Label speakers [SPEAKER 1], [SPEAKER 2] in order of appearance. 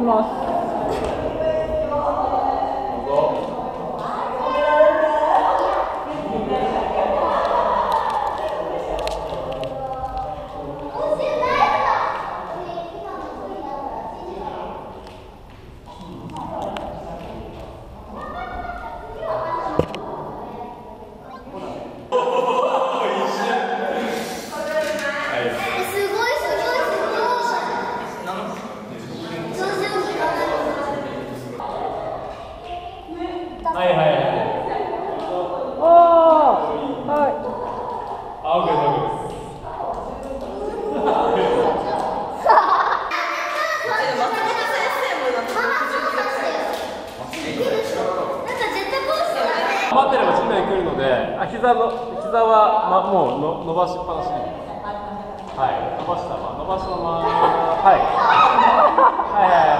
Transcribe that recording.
[SPEAKER 1] ます。
[SPEAKER 2] はいはいはい。
[SPEAKER 1] ああ、はい。
[SPEAKER 2] あ、オッケーです、オッケーです。待ってれば地面に来るので、膝は、もう伸ばしっぱなし。はい、伸ばしたまま、はい。はいはいはい。